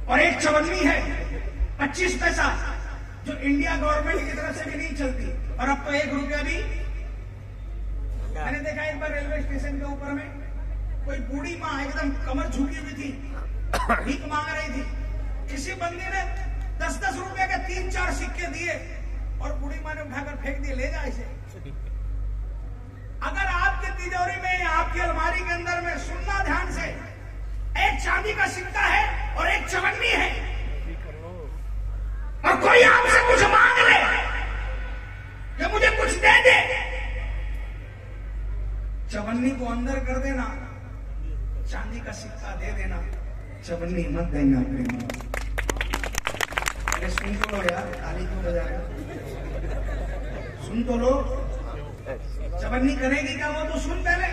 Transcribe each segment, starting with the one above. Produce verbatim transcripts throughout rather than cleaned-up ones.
और एक चवन्नी है पच्चीस पैसा, जो इंडिया गवर्नमेंट की तरफ से भी नहीं चलती। और अब तो एक रुपया भी। मैंने देखा एक बार रेलवे स्टेशन के ऊपर में कोई बूढ़ी माँ एकदम कमर झुकी हुई थी, भीख मांग रही थी। किसी बंदी ने दस दस रुपए के तीन चार सिक्के दिए और बूढ़ी माँ ने उठाकर फेंक दिए, ले जा इसे। अगर आपकी तिजोरी में या आपकी अलमारी के अंदर में, सुनना ध्यान से, एक चांदी का सिक्का है और एक चवन्नी है, और कोई आपसे कुछ मांग ले कि मुझे कुछ दे दे, चवन्नी को अंदर कर देना, चांदी का सिक्का दे देना, चवन्नी मत देना। अरे सुन तो लो यार, ताली क्यों बजा रहे हो? सुन तो लो, चवन्नी करेगी क्या वो तो सुन पहले।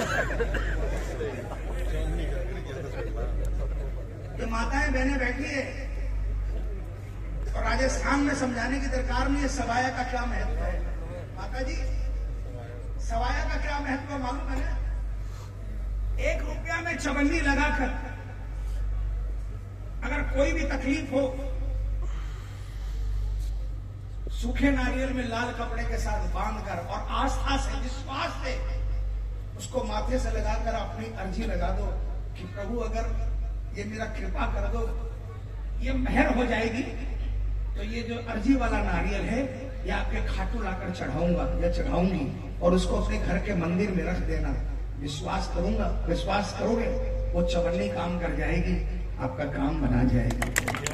ये माताएं बहनें बैठी है और राजस्थान में समझाने की दरकार नहीं है सवाया का क्या महत्व है। माता जी, सवाया का क्या महत्व मालूम है ना? एक रुपया में चवन्नी लगाकर अगर कोई भी तकलीफ हो, सूखे नारियल में लाल कपड़े के साथ बांधकर और आस्था से, विश्वास से उसको माथे से लगाकर अपनी अर्जी लगा दो कि प्रभु अगर ये मेरा कृपा कर दो, ये मेहर हो जाएगी, तो ये जो अर्जी वाला नारियल है ये आपके खाटू लाकर चढ़ाऊंगा या चढ़ाऊंगी और उसको अपने घर के मंदिर में रख देना। विश्वास करूंगा, विश्वास करोगे, वो चवन्नी काम कर जाएगी, आपका काम बना जाएगा।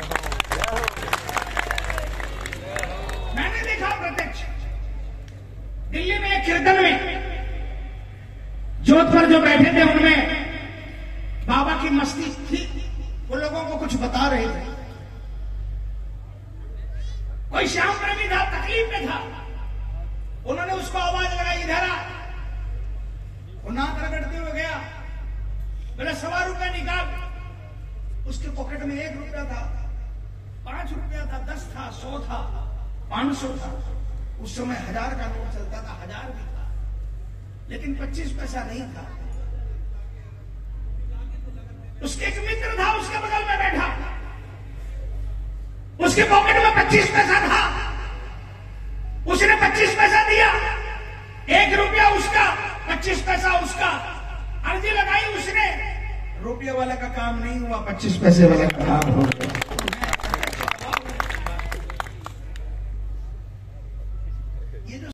मैंने देखा प्रत्यक्ष दिल्ली में एक कीर्तन में जोधपुर जो बैठे थे उनमें बाबा की मस्ती थी, वो लोगों को कुछ बता रहे थे। कोई श्याम प्रेमी था, तकलीफ में था, उन्होंने उसको आवाज लगाई, इधर आ। वो नाक रगड़ते हुए गया, बोले सवा रुपया निकाल। उसके पॉकेट में एक रुपया था, पांच रुपया था, दस था, सौ था, पांच सौ था। उस समय हजार का नोट चलता था, हजार भी था, लेकिन पच्चीस पैसा नहीं था। उसके एक मित्र था, उसके बगल में बैठा, उसके पॉकेट में पच्चीस पैसा था, उसने पच्चीस पैसा दिया, एक रुपया उसका, पच्चीस पैसा उसका। अर्जी लगाई उसने, रुपये वाला का काम नहीं हुआ, पच्चीस पैसे वाला का काम हो गया।